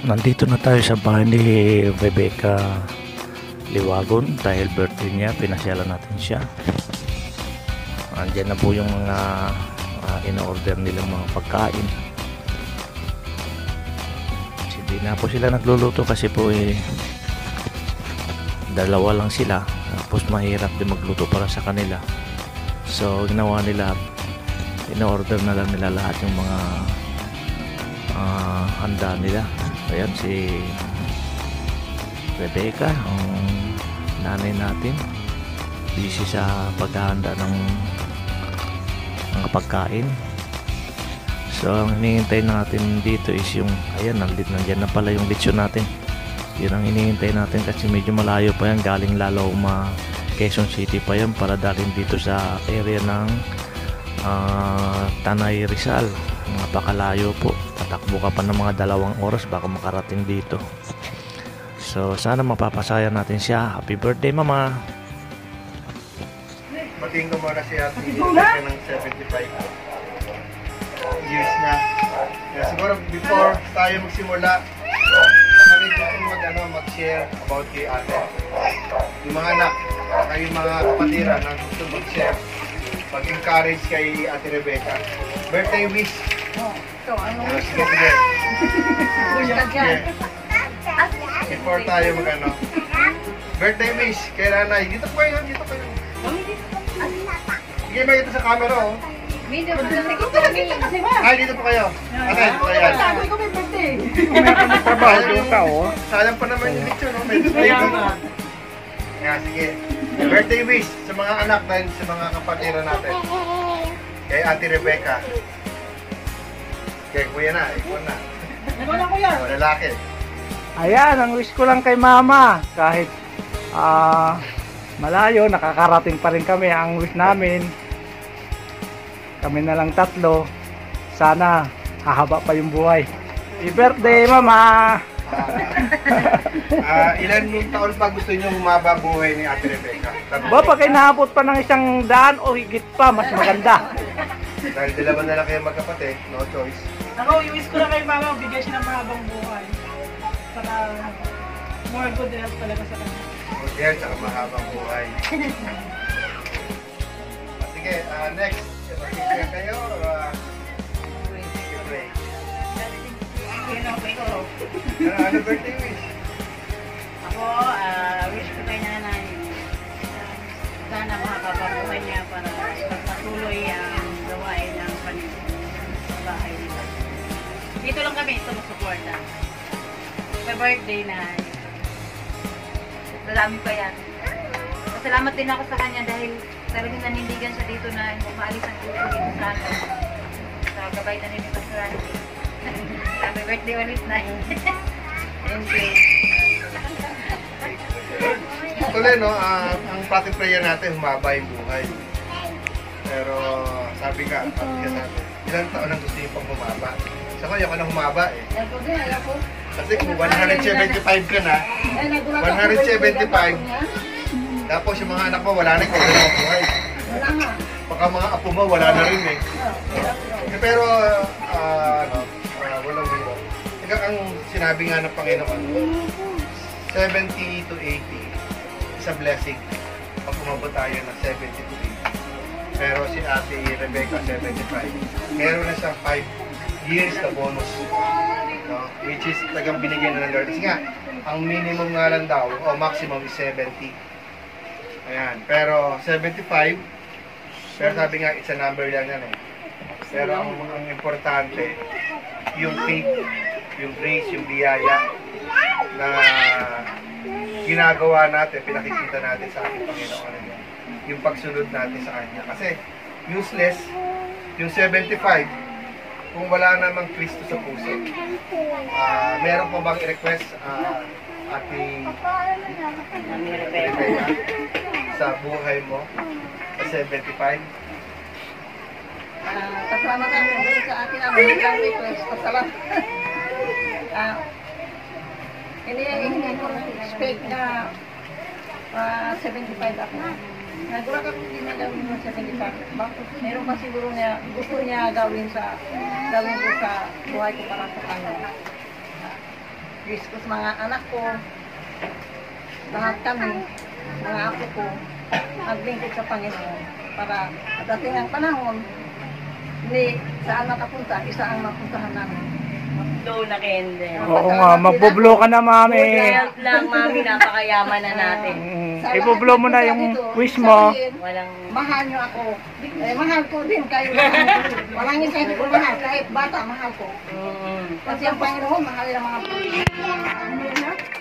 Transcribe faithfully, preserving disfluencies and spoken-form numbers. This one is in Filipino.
Nandito na tayo sa bahay ni Rebecca Liwagon dahil birthday niya, pinasyalan natin siya. Andiyan na po yung mga uh, in-order nilang mga pagkain. Hindi na po sila nagluluto kasi po eh dalawa lang sila, tapos mahirap din magluto para sa kanila. So ginawa nila, in-order na lang nila lahat yung mga uh, handa nila. Ayan si Rebecca, ang nanay natin, busy sa paghahanda ng mga pagkain. So ang hinihintay natin dito is yung, ayan, nandiyan na pala yung lechon natin. Yun ang hinihintay natin kasi medyo malayo pa yan, galing Laloma, Quezon City pa yan para dalhin dito sa area ng uh, Tanay Rizal. Napakalayo po, tatakbo ka pa ng mga dalawang oras baka makarating dito. So sana mapapasaya natin siya. Happy birthday mama. Batiin ko muna si Ate Rebecca ng seventy-five years na. Kaya siguro before tayo magsimula, kami gusto mag, ano, mag-share about kay Ate. Yung mga anak, kayo mga kapatira na gusto mag-share, mag-encourage kay Ate Rebecca. Birthday wish. Ito, ano? Uh, sige, sige. Sige. Before tayo mag-ano. Birthday wish kay nanay. Dito po kayo, dito kayo. Sige, may ito sa camera, oh. Video, dito po kasi ba? Ay, dito po kayo. Ate, dito po kayo. Sabi ko may birthday. Trabaho doon ka, oh. Sayang pa naman yung lechon, oh. May display doon. Kaya, sige. Birthday wish sa mga anak dahil sa mga kapatira natin. Kay Ate Rebecca. Kay kuya na, ikaw na. Ikaw na kuya. O, lalaki. Ayan, ang wish ko lang kay mama, kahit ah malayo, nakakarating pa rin kami. Ang wish namin, kami na lang tatlo, sana hahaba pa yung buhay. Happy birthday mama. Ah, ilan yung taon pa gusto niyo humaba buhay ni Ate Rebecca? Ba, pag inaabot pa ng isang daan o higit pa, mas maganda. Dahil dalawa na lang kayo magkapatid, no choice. Ako, yung wish ko lang kay mama, bigyan siya ng mahabang buhay. Para more good health talaga sa kanya. Good health, saka mahabang buhay. Ah, sige, ah, next. Mag-share kayo, or uh, pray. Ano, ano birthday wish? Ako, uh, wish ko kay nanay, uh, sana makapapabuhay niya para pagpatuloy ang gawain ng bahay nila. Dito lang kami, ito masuporta. Sa birthday na, marami pa yan. Salamat din ako sa kanya dahil talagang nanindigan siya dito na umaalis ang grupo dito sa akin. Sa gabay na nila sa Randy. Happy birthday ulit na. Thank you. Tuloy, no, uh, ang pati prayer natin, humaba yung buhay. Pero sabi ka, sabi ka natin, ilang taon ang gusto niyo pang humaba? Sa kanya ka na humaba eh. Kasi kung one seventy-five ka na, one seventy-five, tapos yung mga anak mo, wala na ikaw na ang buhay. Baka mga apo mo, wala na rin eh. eh pero, uh, ano, uh, walang biro. Ika ang sinabi nga ng Panginoon, seventy to eighty is a blessing. Pag umabot tayo ng seventy to eighty. Pero si Ate Rebecca, seventy-five. Meron na siyang five years na bonus. No? Which is tagang binigyan na ng Lord. Kasi nga, ang minimum nga lang daw, o maximum is seventy. Ayan. Pero seventy-five, pero sabi nga, it's a number lang yan eh. Pero ang, ang importante, yung faith, yung grace, yung biyaya na ginagawa natin, pinakikita natin sa ating Panginoon. Yung pagsunod natin sa Kanya. Kasi useless, yung seventy-five, kung wala namang Kristo sa puso. Uh, meron po bang i-request uh, ating Rebecca sa buhay mo sa seventy-five? Uh, kasama kami doon sa akin ang mga request. Pasalamat. Ah, hindi hindi ko expect na uh, seventy-five ako. Nagulat ako hindi na gawin mo seventy-five. Bakit? Meron pa siguro niya, gusto niya gawin sa gawin ko sa buhay ko para sa kanya. wish ko sa mga anak ko, lahat kami, mga apo ko, maglingkod sa Panginoon para pagdating ang panahon, hindi saan makapunta, isa ang mapuntahan namin. Low na kende. Oo nga, magbublo ka na, mami. Health lang, mami, napakayaman na natin. Mm, ibublo mo na yung wish mo. Walang... Mahal niyo ako. Eh, mahal ko din kayo. Walang isa hindi ko mahal. Kahit bata, mahal ko. Mm. Kasi ang Panginoon, mahal ng mga